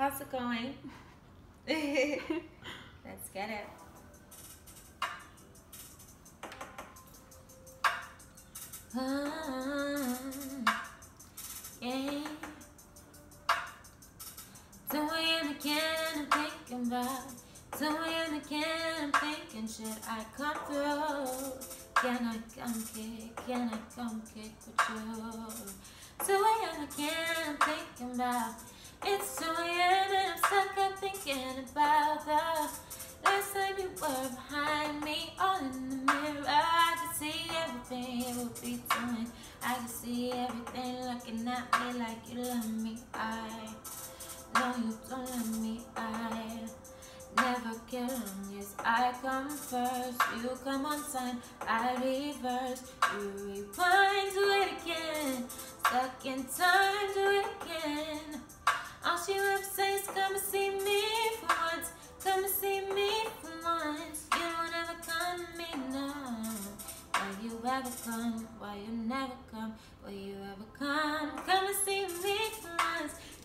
how's it going? Let's get it. Yeah. 2AM again, I'm thinking about 2AM again, I'm thinking, should I come through? Can I come kick with you? 2AM again, I'm thinking about, it's 2AM and I'm stuck up thinking about the last time you were behind me, all in the mirror. I can see everything you would be doing. I can see everything looking at me like you love me. I know you don't love me. I never kill on you. I come first, you come on time. I reverse, you rewind, do it again. Stuck in time, do it again. All she ever says is come and see me for once. Come and see me for once. You don't ever come to me now. Why you ever come? Why you never come? Will you ever come? Come and see me for once.